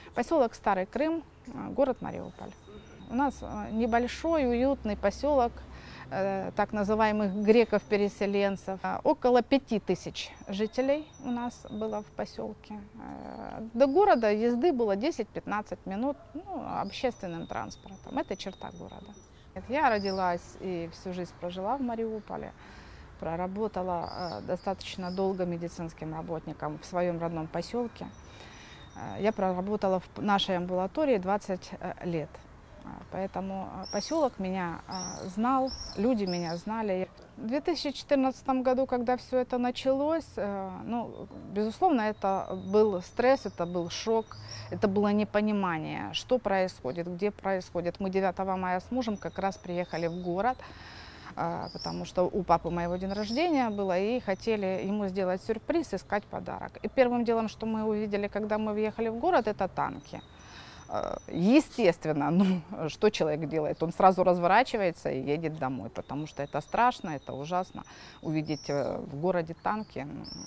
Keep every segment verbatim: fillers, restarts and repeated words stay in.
Поселок Старый Крым, город Мариуполь. У нас небольшой, уютный поселок так называемых греков-переселенцев. Около пяти тысяч жителей у нас было в поселке. До города езды было десять-пятнадцать минут, ну, общественным транспортом. Это черта города. Я родилась и всю жизнь прожила в Мариуполе. Проработала достаточно долго медицинским работником в своем родном поселке. Я проработала в нашей амбулатории двадцать лет. Поэтому поселок меня знал, люди меня знали. В две тысячи четырнадцатом году, когда все это началось, ну, безусловно, это был стресс, это был шок, это было непонимание, что происходит, где происходит. Мы девятого мая с мужем как раз приехали в город, потому что у папы моего день рождения было, и хотели ему сделать сюрприз, искать подарок. И первым делом, что мы увидели, когда мы въехали в город, это танки. Естественно, ну, что человек делает? Он сразу разворачивается и едет домой, потому что это страшно, это ужасно увидеть в городе танки.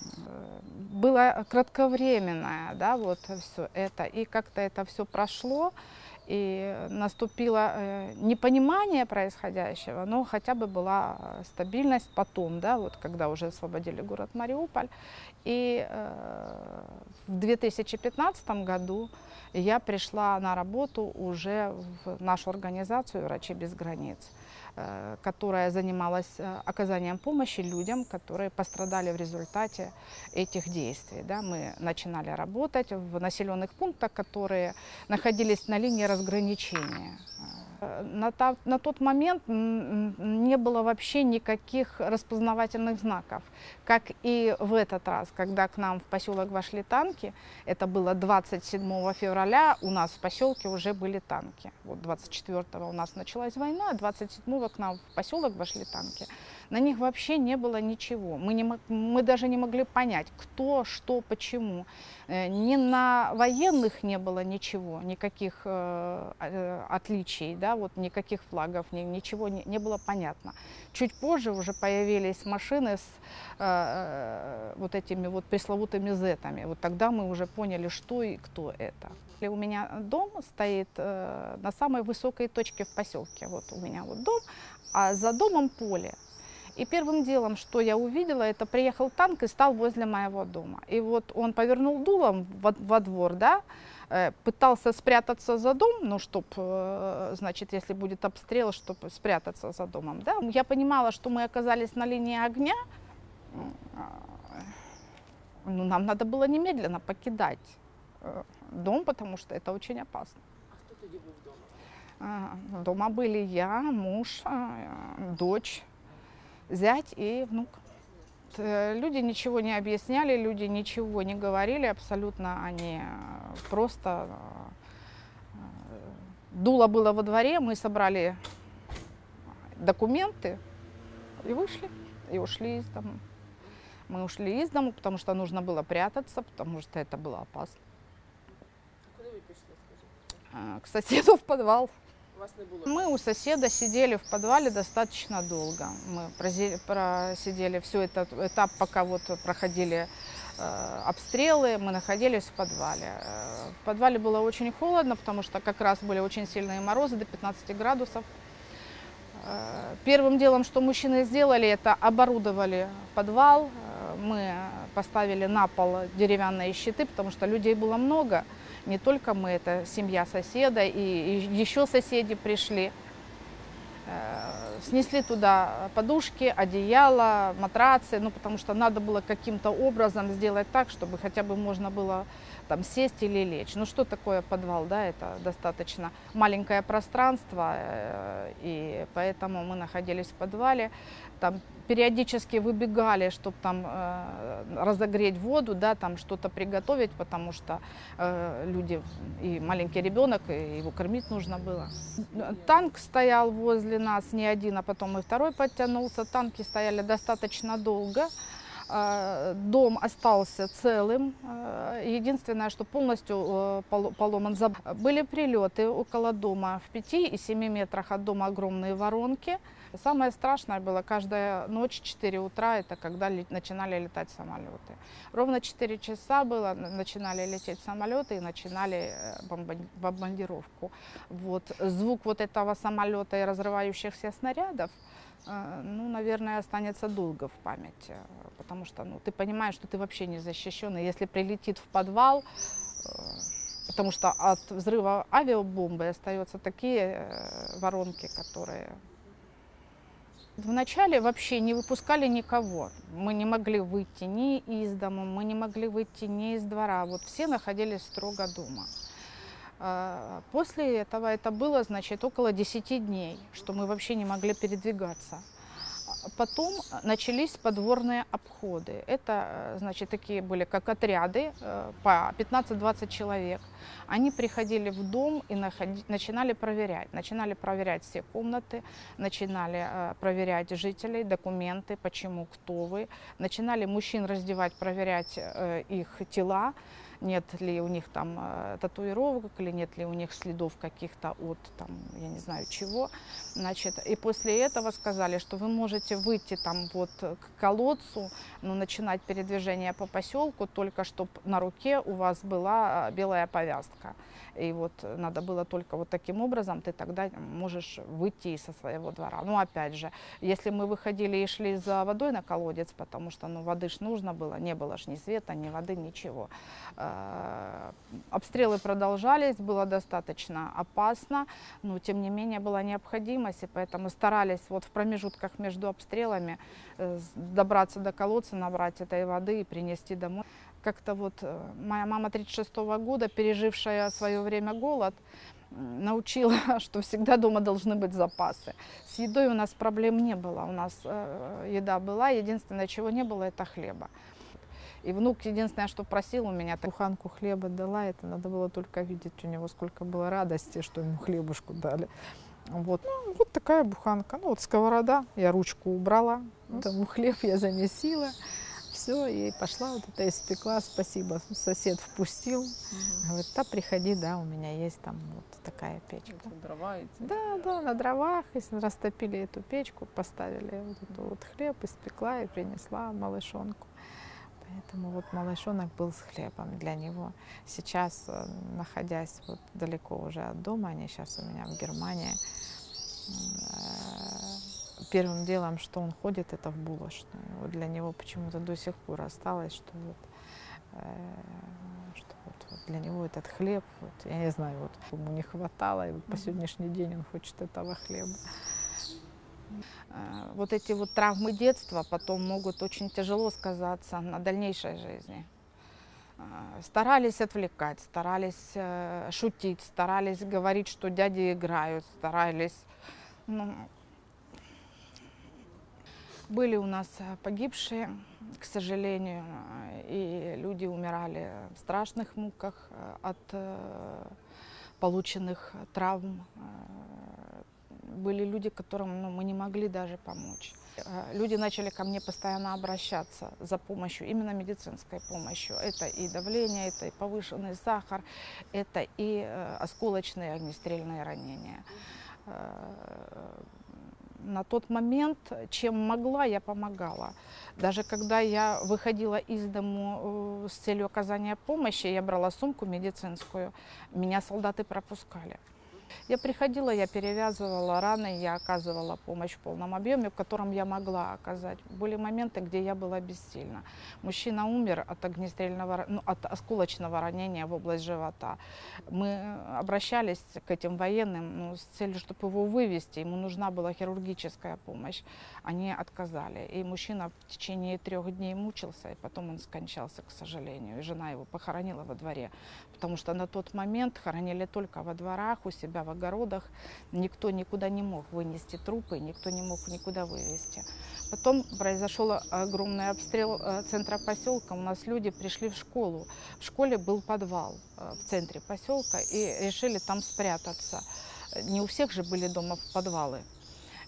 Было кратковременное, да, вот все это, и как-то это все прошло, и наступило непонимание происходящего, но хотя бы была стабильность потом, да, вот когда уже освободили город Мариуполь. И в две тысячи пятнадцатом году я пришла на работу уже в нашу организацию «Врачи без границ», которая занималась оказанием помощи людям, которые пострадали в результате этих действий. Да, мы начинали работать в населенных пунктах, которые находились на линии разграничения. На, та, на тот момент не было вообще никаких распознавательных знаков. Как и в этот раз, когда к нам в поселок вошли танки, это было двадцать седьмого февраля, у нас в поселке уже были танки. Вот двадцать четвёртого у нас началась война, а двадцать седьмого к нам в поселок вошли танки. На них вообще не было ничего. Мы, не, мы даже не могли понять, кто, что, почему. Ни на военных не было ничего, никаких э, отличий, да, вот никаких флагов, ни, ничего не, не было понятно. Чуть позже уже появились машины с э, вот этими вот пресловутыми зетами. Вот тогда мы уже поняли, что и кто это. У меня дом стоит э, на самой высокой точке в поселке. Вот у меня вот дом, а за домом поле. И первым делом, что я увидела, это приехал танк и стал возле моего дома. И вот он повернул дулом во, во двор, да, пытался спрятаться за дом, ну, чтобы, значит, если будет обстрел, чтобы спрятаться за домом, да. Я понимала, что мы оказались на линии огня, ну, нам надо было немедленно покидать дом, потому что это очень опасно. А кто тоді був вдома? Дома были я, муж, дочь, зять и внук. Люди ничего не объясняли, люди ничего не говорили, абсолютно они просто... Дуло было во дворе, мы собрали документы и вышли, и ушли из дома. Мы ушли из дома, потому что нужно было прятаться, потому что это было опасно. А куди ви пішли, скажіть? К соседу в подвал. Вас не було? Мы у соседа сидели в подвале достаточно долго. Мы просидели все этот этап, пока вот проходили э, обстрелы, мы находились в подвале. В подвале было очень холодно, потому что как раз были очень сильные морозы, до пятнадцати градусов. Первым делом, что мужчины сделали, это оборудовали подвал. Мы поставили на пол деревянные щиты, потому что людей было много. Не только мы, это семья соседа, и еще соседи пришли. Снесли туда подушки, одеяла, матрацы, ну, потому что надо было каким-то образом сделать так, чтобы хотя бы можно было там сесть или лечь. Ну, что такое подвал, да, это достаточно маленькое пространство, и поэтому мы находились в подвале. Там периодически выбегали, чтобы там э, разогреть воду, да, там что-то приготовить, потому что э, люди, и маленький ребенок, и его кормить нужно было. Танк стоял возле нас не один, а потом и второй подтянулся. Танки стояли достаточно долго. Дом остался целым. Единственное, что полностью поломан забор. Были прилеты около дома. В пяти и семи метрах от дома огромные воронки. Самое страшное было каждая ночь, четыре утра, это когда начинали летать самолеты. Ровно четыре часа было, начинали лететь самолеты и начинали бомбардировку. Вот. Звук вот этого самолета и разрывающихся снарядов, ну, наверное, останется долго в памяти, потому что, ну, ты понимаешь, что ты вообще не защищен, и если прилетит в подвал, потому что от взрыва авиабомбы остаются такие воронки, которые... Вначале вообще не выпускали никого, мы не могли выйти ни из дома, мы не могли выйти ни из двора, вот все находились строго дома. После этого это было, значит, около десяти дней, что мы вообще не могли передвигаться. Потом начались подворные обходы. Это, значит, такие были как отряды по пятнадцать-двадцать человек. Они приходили в дом и начинали проверять. Начинали проверять все комнаты, начинали проверять жителей, документы, почему, кто вы. Начинали мужчин раздевать, проверять их тела. Нет ли у них там э, татуировок, или нет ли у них следов каких-то от, там, я не знаю чего. Значит, и после этого сказали, что вы можете выйти там вот к колодцу, ну, начинать передвижение по поселку, только чтобы на руке у вас была белая повязка. И вот надо было только вот таким образом, ты тогда можешь выйти со своего двора. Ну, опять же, если мы выходили и шли за водой на колодец, потому что, ну, воды ж нужно было, не было ж ни света, ни воды, ничего. Обстрелы продолжались, было достаточно опасно, но тем не менее была необходимость, и поэтому старались вот в промежутках между обстрелами добраться до колодца, набрать этой воды и принести домой. Как-то вот моя мама тридцать шестого года, пережившая в свое время голод, научила, что всегда дома должны быть запасы. С едой у нас проблем не было, у нас еда была, единственное, чего не было, это хлеба. И внук единственное, что просил у меня, буханку хлеба дала, это надо было только видеть у него, сколько было радости, что ему хлебушку дали. Вот, ну, вот такая буханка, ну вот сковорода, я ручку убрала, там хлеб я замесила, все, и пошла вот это испекла, спасибо, сосед впустил, угу. Говорит, да, приходи, да, у меня есть там вот такая печка. Это дрова эти? Да, да, на дровах, если растопили эту печку, поставили вот этот вот хлеб, испекла и принесла малышонку. Поэтому вот малышонок был с хлебом для него. Сейчас, находясь вот далеко уже от дома, они сейчас у меня в Германии, первым делом, что он ходит, это в булочную. Вот для него почему-то до сих пор осталось, что вот, что вот, вот для него этот хлеб, вот, я не знаю, вот ему не хватало, и вот по сегодняшний день он хочет этого хлеба. Вот эти вот травмы детства потом могут очень тяжело сказаться на дальнейшей жизни. Старались отвлекать, старались шутить, старались говорить, что дяди играют, старались. Ну, были у нас погибшие, к сожалению, и люди умирали в страшных муках от полученных травм. Были люди, которым, ну, мы не могли даже помочь. Люди начали ко мне постоянно обращаться за помощью, именно медицинской помощью. Это и давление, это и повышенный сахар, это и осколочные огнестрельные ранения. На тот момент, чем могла, я помогала. Даже когда я выходила из дому с целью оказания помощи, я брала сумку медицинскую, меня солдаты пропускали. Я приходила, я перевязывала раны, я оказывала помощь в полном объеме, в котором я могла оказать. Были моменты, где я была бессильна. Мужчина умер от огнестрельного, ну, от осколочного ранения в область живота. Мы обращались к этим военным, ну, с целью, чтобы его вывести. Ему нужна была хирургическая помощь. Они отказали. И мужчина в течение трех дней мучился, и потом он скончался, к сожалению. И жена его похоронила во дворе, потому что на тот момент хоронили только во дворах, у себя в огородах. Никто никуда не мог вынести трупы, никто не мог никуда вывести. Потом произошел огромный обстрел центра поселка. У нас люди пришли в школу. В школе был подвал в центре поселка и решили там спрятаться. Не у всех же были дома подвалы.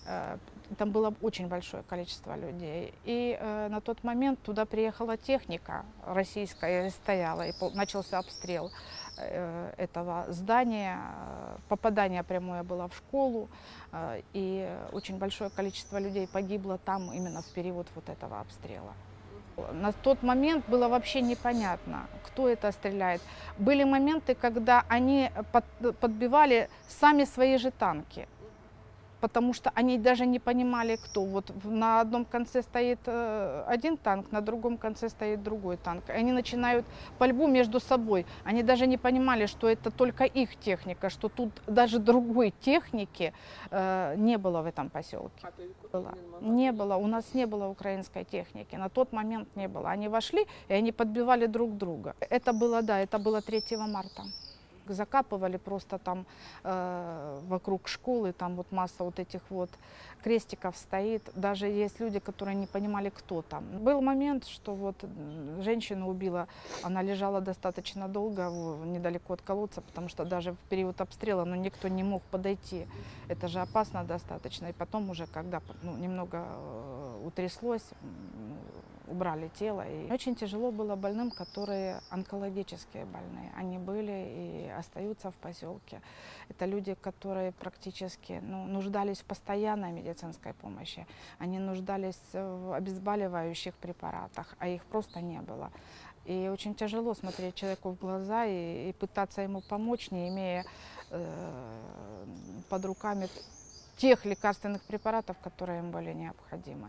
Э, Там было очень большое количество людей. И э, на тот момент туда приехала техника российская, стояла, и начался обстрел э, этого здания. Попадание прямое было в школу, э, и очень большое количество людей погибло там именно в период вот этого обстрела. На тот момент было вообще непонятно, кто это стреляет. Были моменты, когда они под, подбивали сами свои же танки, потому что они даже не понимали, кто. Вот на одном конце стоит один танк, на другом конце стоит другой танк. И они начинают пальбу между собой. Они даже не понимали, что это только их техника, что тут даже другой техники э, не было в этом поселке. Было. Не было, у нас не было украинской техники, на тот момент не было. Они вошли, и они подбивали друг друга. Это было, да, это было третьего марта. Закапывали просто там э, вокруг школы, там вот масса вот этих вот крестиков стоит. Даже есть люди, которые не понимали, кто там. Был момент, что вот женщину убила, она лежала достаточно долго недалеко от колодца, потому что даже в период обстрела ну, никто не мог подойти. Это же опасно достаточно. И потом уже, когда ну, немного э, утряслось, убрали тело. И очень тяжело было больным, которые онкологические больные. Они были и остаются в поселке. Это люди, которые практически ну, нуждались в постоянной медицинской помощи. Они нуждались в обезболивающих препаратах, а их просто не было. И очень тяжело смотреть человеку в глаза и, и пытаться ему помочь, не имея э, под руками тех лекарственных препаратов, которые им были необходимы.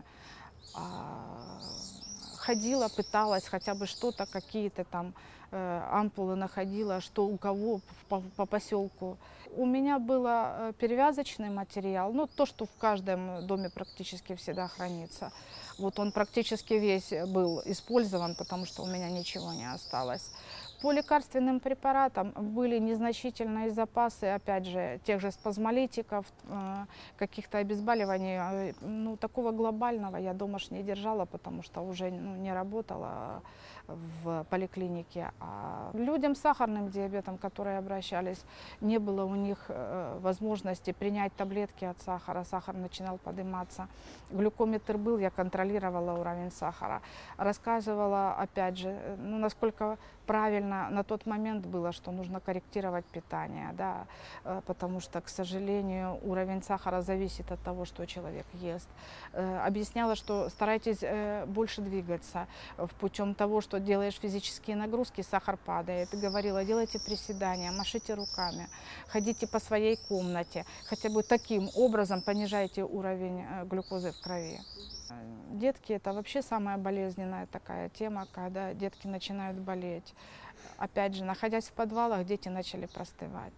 А, ходила, пыталась хотя бы что-то, какие-то там э, ампулы находила, что у кого по, по поселку. У меня был э, перевязочный материал, ну то, что в каждом доме практически всегда хранится. Вот он практически весь был использован, потому что у меня ничего не осталось. По лекарственным препаратам были незначительные запасы, опять же, тех же спазмолитиков, каких-то обезболиваний. Ну, такого глобального я дома ж не держала, потому что уже ну, не работала в поликлинике. А людям с сахарным диабетом, которые обращались, не было у них возможности принять таблетки от сахара. Сахар начинал подниматься. Глюкометр был, я контролировала уровень сахара. Рассказывала, опять же, ну, насколько правильно на тот момент было, что нужно корректировать питание, да, потому что, к сожалению, уровень сахара зависит от того, что человек ест. Объясняла, что старайтесь больше двигаться, путем того, что делаешь физические нагрузки, сахар падает. Говорила, делайте приседания, машите руками, ходите по своей комнате, хотя бы таким образом понижайте уровень глюкозы в крови. Детки – это вообще самая болезненная такая тема, когда детки начинают болеть. Опять же, находясь в подвалах, дети начали простывать.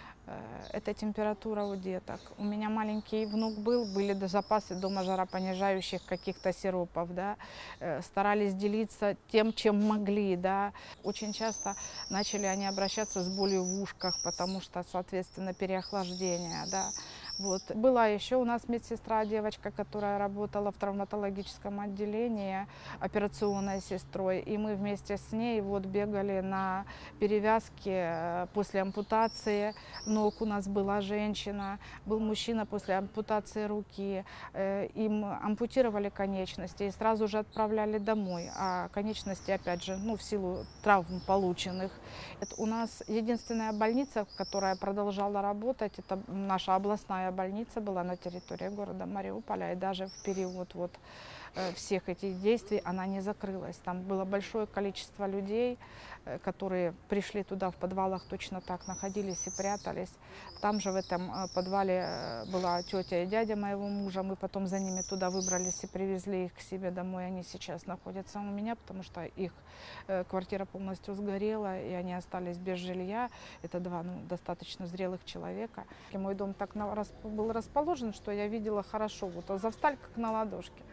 Это температура у деток. У меня маленький внук был, были запасы дома жаропонижающих каких-то сиропов, да. Старались делиться тем, чем могли, да. Очень часто начали они обращаться с болью в ушках, потому что, соответственно, переохлаждение, да. Вот. Была еще у нас медсестра, девочка, которая работала в травматологическом отделении, операционной сестрой. И мы вместе с ней вот бегали на перевязки после ампутации ног. У нас была женщина, был мужчина после ампутации руки. Им ампутировали конечности и сразу же отправляли домой. А конечности, опять же, ну, в силу травм полученных. Это у нас единственная больница, которая продолжала работать, это наша областная больница была на территории города Мариуполя, и даже в период вот всех этих действий она не закрылась. Там было большое количество людей, которые пришли туда в подвалах, точно так находились и прятались. Там же в этом подвале была тетя и дядя моего мужа. Мы потом за ними туда выбрались и привезли их к себе домой. Они сейчас находятся у меня, потому что их квартира полностью сгорела, и они остались без жилья. Это два ну, достаточно зрелых человека. И мой дом так был расположен, что я видела хорошо. Вот Азовсталь как на ладошке.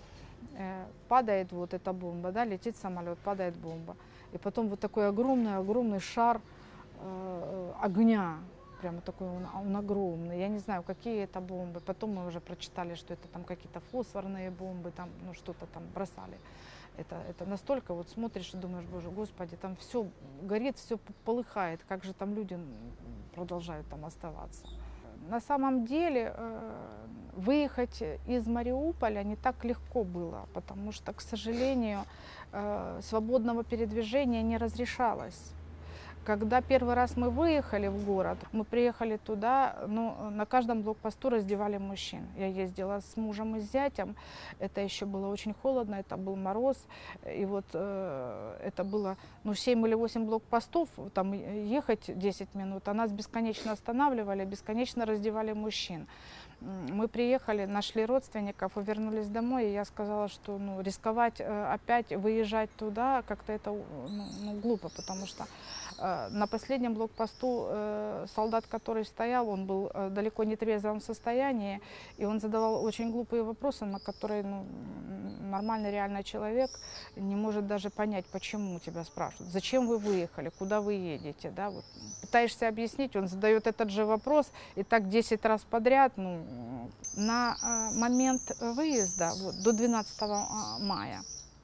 Падает вот эта бомба, да, летит самолет, падает бомба. И потом вот такой огромный-огромный шар э, огня, прямо такой он, он огромный. Я не знаю, какие это бомбы. Потом мы уже прочитали, что это там какие-то фосфорные бомбы, там, ну что-то там бросали. Это, это настолько вот смотришь и думаешь, боже, господи, там все горит, все полыхает, как же там люди продолжают там оставаться. На самом деле выехать из Мариуполя не так легко было, потому что, к сожалению, свободного передвижения не разрешалось. Когда первый раз мы выехали в город, мы приехали туда, ну, на каждом блокпосту раздевали мужчин. Я ездила с мужем и с зятем, это еще было очень холодно, это был мороз, и вот э, это было, ну, семь или восемь блокпостов, там ехать десять минут, а нас бесконечно останавливали, бесконечно раздевали мужчин. Мы приехали, нашли родственников и вернулись домой, и я сказала, что, ну, рисковать э, опять выезжать туда, как-то это, ну, ну, глупо, потому что э, на последнем блокпосту э, солдат, который стоял, он был э, далеко не трезвом состоянии, и он задавал очень глупые вопросы, на которые, ну, нормальный реальный человек не может даже понять, почему тебя спрашивают, зачем вы выехали, куда вы едете, да, вот. Пытаешься объяснить, он задает этот же вопрос, и так десять раз подряд, ну, на э, момент выезда, вот, до двенадцатого мая,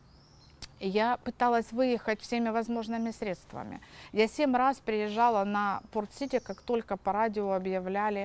я пыталась выехать всеми возможными средствами. Я семь раз приезжала на Порт-Сити, как только по радио объявляли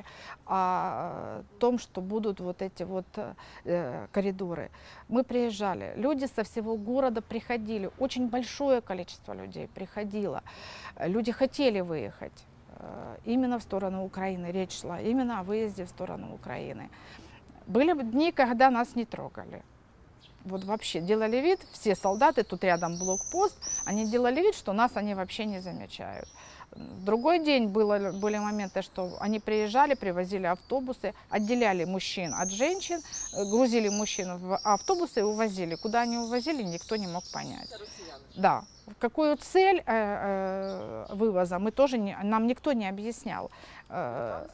о том, что будут вот эти вот э, коридоры. Мы приезжали, люди со всего города приходили, очень большое количество людей приходило. Люди хотели выехать э, именно в сторону Украины, речь шла именно о выезде в сторону Украины. Были дни, когда нас не трогали. Вот вообще делали вид, все солдаты, тут рядом блокпост, они делали вид, что нас они вообще не замечают. В другой день было, были моменты, что они приезжали, привозили автобусы, отделяли мужчин от женщин, грузили мужчин в автобусы и увозили. Куда они увозили, никто не мог понять. Да. Какую цель э, э, вывоза, мы тоже не, нам никто не объяснял. Э,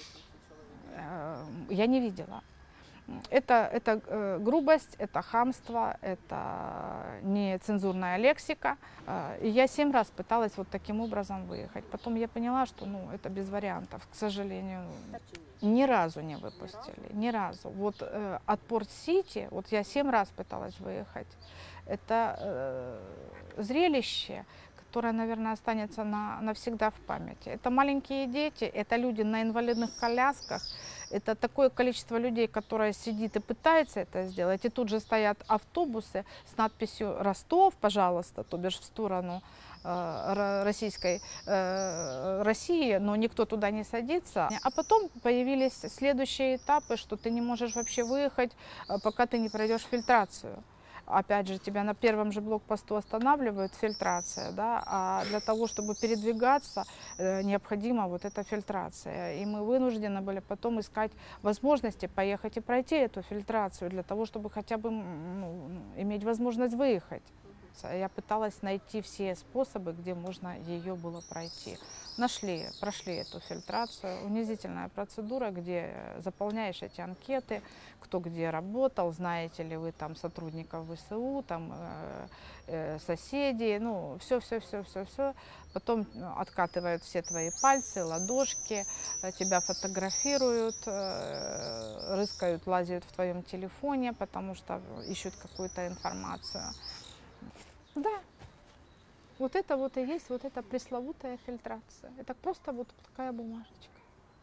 э, я не видела. Это, это э, грубость, это хамство, это нецензурная лексика. Э, и я семь раз пыталась вот таким образом выехать. Потом я поняла, что, ну, это без вариантов, к сожалению. Ни разу не выпустили, ни разу. Вот э, от Порт-Сити, вот я семь раз пыталась выехать. Это э, зрелище, которое, наверное, останется на, навсегда в памяти. Это маленькие дети, это люди на инвалидных колясках. Это такое количество людей, которое сидит и пытается это сделать. И тут же стоят автобусы с надписью «Ростов, пожалуйста», то бишь в сторону э, российской э, России, но никто туда не садится. А потом появились следующие этапы, что ты не можешь вообще выехать, пока ты не пройдешь фильтрацию. Опять же, тебя на первом же блокпосту останавливают, фильтрация, да, а для того, чтобы передвигаться, э, необходима вот эта фильтрация. И мы вынуждены были потом искать возможности поехать и пройти эту фильтрацию, для того, чтобы хотя бы, ну, иметь возможность выехать. Я пыталась найти все способы, где можно ее было пройти. Нашли, прошли эту фильтрацию. Унизительная процедура, где заполняешь эти анкеты, кто где работал, знаете ли вы там сотрудников ВСУ, там э, э, соседей, ну, все-все-все-все-все. Потом откатывают все твои пальцы, ладошки, тебя фотографируют, э, рыскают, лазят в твоем телефоне, потому что ищут какую-то информацию. Да, вот это вот и есть вот эта пресловутая фильтрация. Это просто вот такая бумажечка.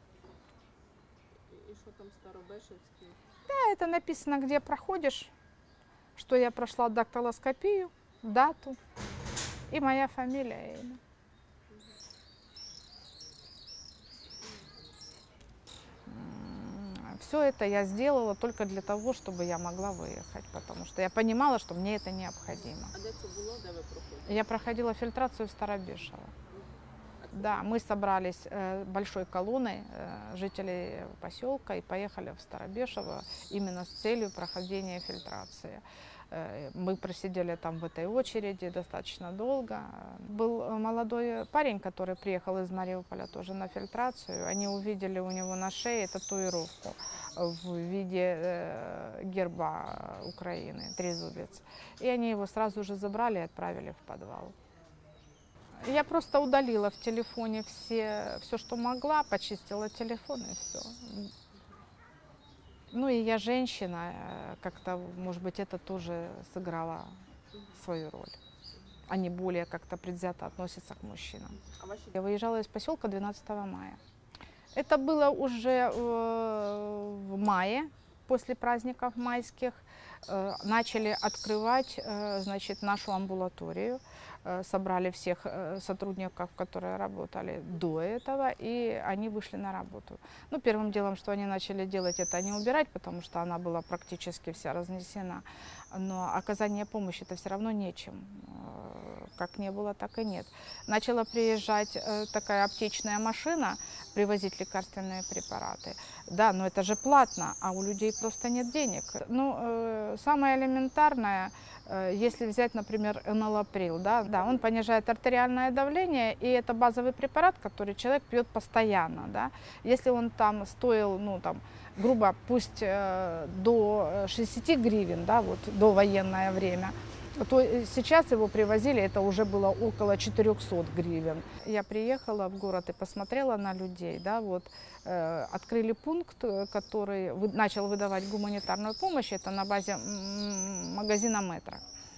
И что там Старобешевский? Да, это написано, где проходишь, что я прошла дактилоскопию, дату и моя фамилия и имя. Все это я сделала только для того, чтобы я могла выехать, потому что я понимала, что мне это необходимо. А де це було, де ви проходили? Я проходила фильтрацию в Старобешево. Да, мы собрались э, большой колонной э, жителей поселка и поехали в Старобешево именно с целью прохождения фильтрации. Э, мы просидели там в этой очереди достаточно долго. Был молодой парень, который приехал из Мариуполя тоже на фильтрацию. Они увидели у него на шее татуировку в виде э, герба Украины, трезубец. И они его сразу же забрали и отправили в подвал. Я просто удалила в телефоне все, все, что могла, почистила телефон и все. Ну и я женщина, как-то, может быть, это тоже сыграло свою роль. Они более как-то предвзято относятся к мужчинам. А ваші Я выезжала из поселка двенадцатого мая. Это было уже э, в мае, после праздников майских. Э, начали открывать, э, значит, нашу амбулаторию. Э, собрали всех э, сотрудников, которые работали до этого, и они вышли на работу. Ну, первым делом, что они начали делать, это не убирать, потому что она была практически вся разнесена. Но оказание помощи это все равно нечем. Э, как не было, так и нет. Начала приезжать э, такая аптечная машина, привозить лекарственные препараты. Да, но это же платно, а у людей просто нет денег. Ну, э, самое элементарное, э, если взять, например, энолаприл, да, да, он понижает артериальное давление, и это базовый препарат, который человек пьет постоянно, да. Если он там стоил, ну, там, грубо, пусть э, до шестидесяти гривен, да, вот, до военное время, то сейчас его привозили, это уже было около четырёхсот гривен. Я приехала в город и посмотрела на людей, да, вот, э, открыли пункт, который вы, начал выдавать гуманитарную помощь, это на базе магазина «Метро».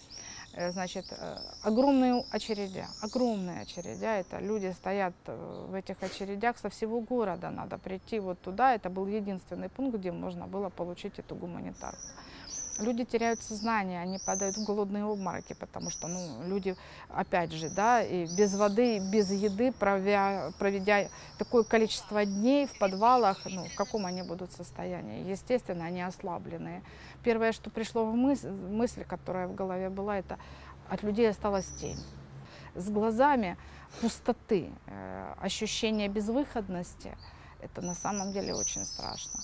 Э, значит, э, огромные очереди, огромные очереди, это люди стоят в этих очередях со всего города, надо прийти вот туда, это был единственный пункт, где можно было получить эту гуманитарку. Люди теряют сознание, они падают в голодные обмороки, потому что, ну, люди, опять же, да, и без воды, без еды, провя, проведя такое количество дней в подвалах, ну, в каком они будут состоянии? Естественно, они ослабленные. Первое, что пришло в мысль, мысль, которая в голове была, это от людей осталась тень. С глазами пустоты, э, ощущение безвыходности, это на самом деле очень страшно.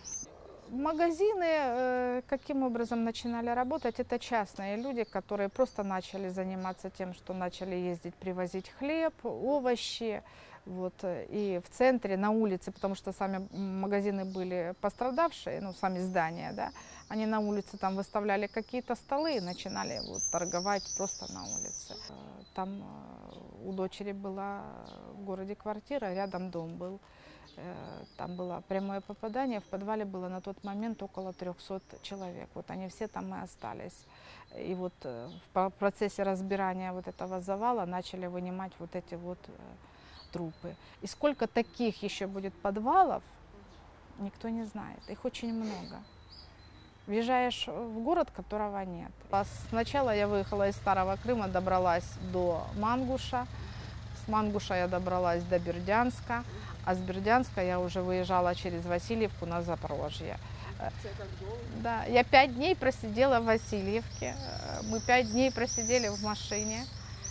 Магазины э, каким образом начинали работать? Это частные люди, которые просто начали заниматься тем, что начали ездить, привозить хлеб, овощи. Вот, и в центре, на улице, потому что сами магазины были пострадавшие, ну, сами здания, да, они на улице там выставляли какие-то столы и начинали вот, торговать просто на улице. Там у дочери была в городе квартира, рядом дом был. Там было прямое попадание, в подвале было на тот момент около трёхсот человек. Вот они все там и остались. И вот в процессе разбирания вот этого завала начали вынимать вот эти вот трупы. И сколько таких еще будет подвалов, никто не знает. Их очень много. Въезжаешь в город, которого нет. Сначала я выехала из Старого Крыма, добралась до Мангуша. С Мангуша я добралась до Бердянска. А с Бердянска я уже выезжала через Васильевку на Запорожье. Да, я пять дней просидела в Васильевке. Мы пять дней просидели в машине,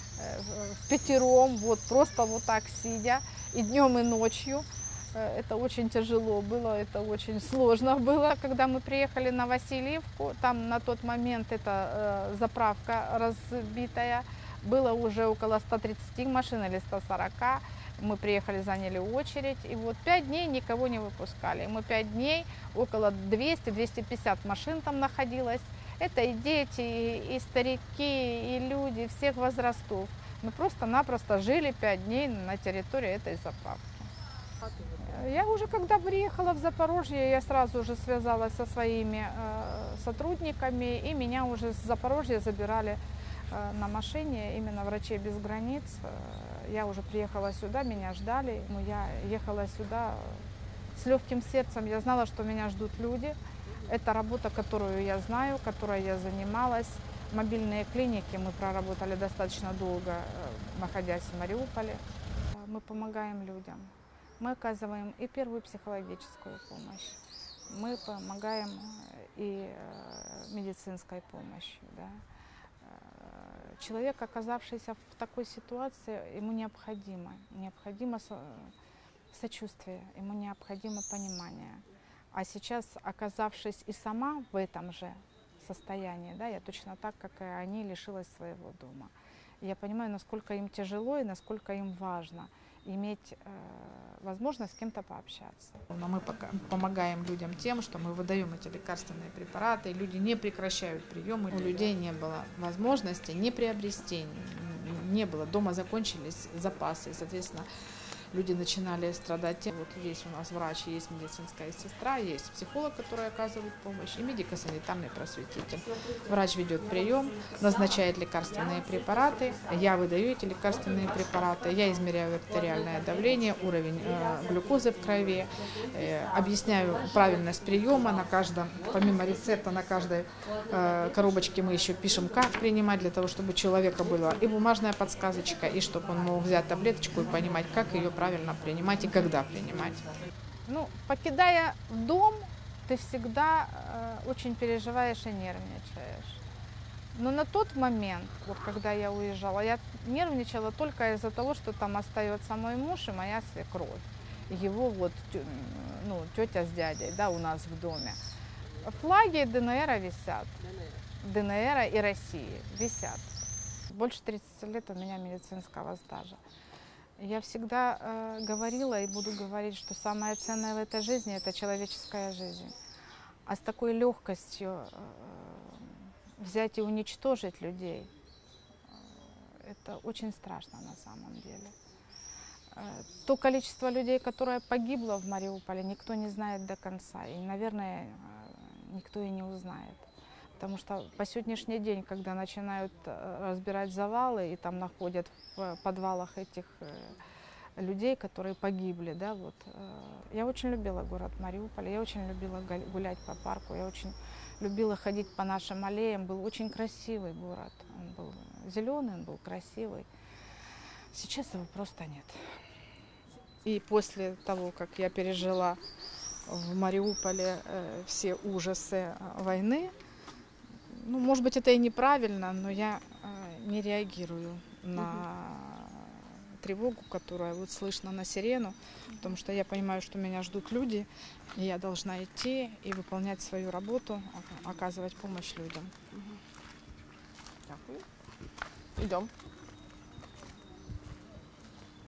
впятером, вот просто вот так сидя, и днем, и ночью. Это очень тяжело было, это очень сложно было. Когда мы приехали на Васильевку, там на тот момент эта заправка разбитая, было уже около ста тридцати машин или ста сорока. Мы приехали, заняли очередь, и вот пять дней никого не выпускали. Мы пять дней, около двухсот — двухсот пятидесяти машин там находилось. Это и дети, и старики, и люди всех возрастов. Мы просто-напросто жили пять дней на территории этой заправки. Я уже, когда приехала в Запорожье, я сразу же связалась со своими э, сотрудниками, и меня уже с Запорожья забирали э, на машине, именно «Врачей без границ». Я уже приехала сюда, меня ждали, но я ехала сюда с легким сердцем. Я знала, что меня ждут люди. Это работа, которую я знаю, которой я занималась. Мобильные клиники мы проработали достаточно долго, находясь в Мариуполе. Мы помогаем людям. Мы оказываем и первую психологическую помощь. Мы помогаем и медицинской помощью. Да. Человек, оказавшийся в такой ситуации, ему необходимо, необходимо сочувствие, ему необходимо понимание. А сейчас, оказавшись и сама в этом же состоянии, да, я точно так, как и они, лишилась своего дома. И я понимаю, насколько им тяжело и насколько им важно иметь э, возможность с кем-то пообщаться. Но мы пока помогаем людям тем, что мы выдаем эти лекарственные препараты, люди не прекращают приемы. У людей не было возможности не приобрести, не было. Дома закончились запасы, соответственно, люди начинали страдать. Вот есть у нас врач, есть медицинская сестра, есть психолог, который оказывает помощь, и медико-санитарный просветитель. Врач ведет прием, назначает лекарственные препараты, я выдаю эти лекарственные препараты, я измеряю артериальное давление, уровень э, глюкозы в крови, э, объясняю правильность приема на каждом, помимо рецепта, на каждой э, коробочке мы еще пишем, как принимать, для того, чтобы у человека была и бумажная подсказочка, и чтобы он мог взять таблеточку и понимать, как ее правильно принимать и когда принимать. Ну, покидая дом, ты всегда э, очень переживаешь и нервничаешь. Но на тот момент, вот когда я уезжала, я нервничала только из-за того, что там остается мой муж и моя свекровь. Его вот ну, тетя с дядей, да, у нас в доме. Флаги ДНР висят. ДНР и России висят. Больше тридцати лет у меня медицинского стажа. Я всегда э, говорила и буду говорить, что самое ценное в этой жизни – это человеческая жизнь. А с такой легкостью э, взять и уничтожить людей – это очень страшно на самом деле. Э, то количество людей, которое погибло в Мариуполе, никто не знает до конца. И, наверное, э, никто и не узнает. Потому что по сегодняшний день, когда начинают разбирать завалы и там находят в подвалах этих людей, которые погибли, да, вот, я очень любила город Мариуполь, я очень любила гулять по парку, я очень любила ходить по нашим аллеям. Был очень красивый город, он был зеленый, он был красивый. Сейчас его просто нет. И после того, как я пережила в Мариуполе все ужасы войны, ну, может быть, это и неправильно, но я э, не реагирую на тревогу, которая вот слышно на сирену, потому что я понимаю, что меня ждут люди, и я должна идти и выполнять свою работу, оказывать помощь людям. Дякую. Йдемо.